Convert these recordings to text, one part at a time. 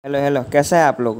Hello hello, कैसा है आप लोग?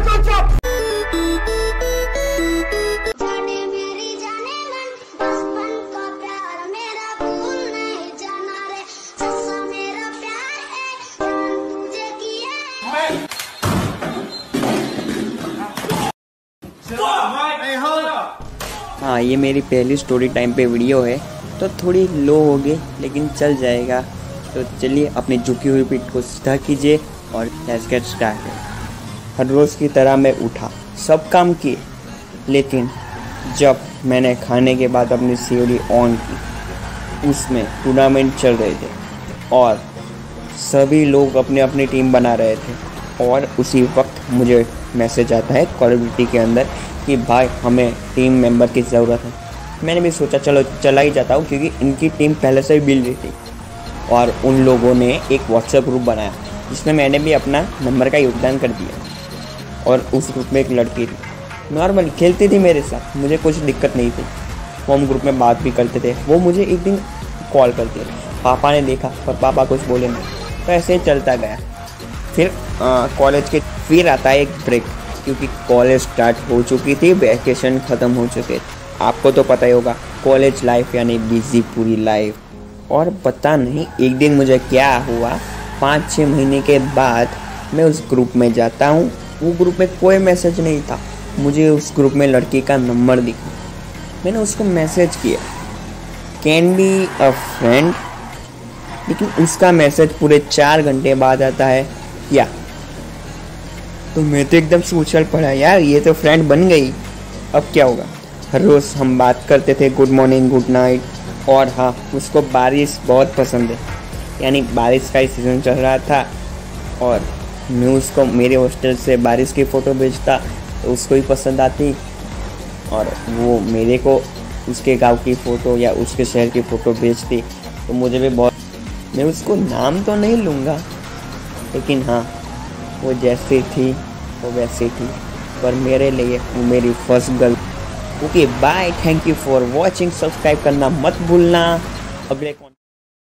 हाँ, ये मेरी पहली स्टोरी टाइम पे वीडियो है तो थोड़ी लो होगी लेकिन चल जाएगा। तो चलिए अपनी झुकी हुई पीठ को सीधा कीजिए और लेट्स गेट स्टार्टेड। हर रोज़ की तरह मैं उठा, सब काम किए, लेकिन जब मैंने खाने के बाद अपनी सीढ़ी ऑन की, उसमें टूर्नामेंट चल रहे थे और सभी लोग अपनी अपनी टीम बना रहे थे। और उसी वक्त मुझे मैसेज आता है कॉल ऑफ ड्यूटी के अंदर कि भाई हमें टीम मेंबर की ज़रूरत है। मैंने भी सोचा चलो चला ही जाता हूँ, क्योंकि इनकी टीम पहले से ही बिल रही थी। और उन लोगों ने एक व्हाट्सएप ग्रुप बनाया जिसमें मैंने भी अपना नंबर का योगदान कर दिया। और उस ग्रुप में एक लड़की थी, नॉर्मल खेलती थी मेरे साथ, मुझे कुछ दिक्कत नहीं थी। हम ग्रुप में बात भी करते थे। वो मुझे एक दिन कॉल करती है, पापा ने देखा पर पापा कुछ बोले नहीं, तो ऐसे ही चलता गया। फिर कॉलेज के फिर आता है एक ब्रेक, क्योंकि कॉलेज स्टार्ट हो चुकी थी, वैकेशन ख़त्म हो चुके थे। आपको तो पता ही होगा, कॉलेज लाइफ यानी बिजी पूरी लाइफ। और पता नहीं एक दिन मुझे क्या हुआ, 5-6 महीने के बाद मैं उस ग्रुप में जाता हूँ। वो ग्रुप में कोई मैसेज नहीं था, मुझे उस ग्रुप में लड़की का नंबर दिखा। मैंने उसको मैसेज किया, कैन बी अ फ्रेंड, लेकिन उसका मैसेज पूरे 4 घंटे बाद आता है क्या। तो मैं तो एकदम से उछल पड़ा, यार ये तो फ्रेंड बन गई, अब क्या होगा। हर रोज़ हम बात करते थे, गुड मॉर्निंग गुड नाइट। और हाँ, उसको बारिश बहुत पसंद है, यानी बारिश का ही सीज़न चल रहा था और मैं उसको मेरे हॉस्टल से बारिश की फ़ोटो भेजता तो उसको ही पसंद आती, और वो मेरे को उसके गांव की फ़ोटो या उसके शहर की फ़ोटो भेजती तो मुझे भी बहुत। मैं उसको नाम तो नहीं लूँगा, लेकिन हाँ, वो जैसी थी वो वैसी थी, पर मेरे लिए वो मेरी first girl. Okay bye, thank you for watching, subscribe करना मत भूलना। अगले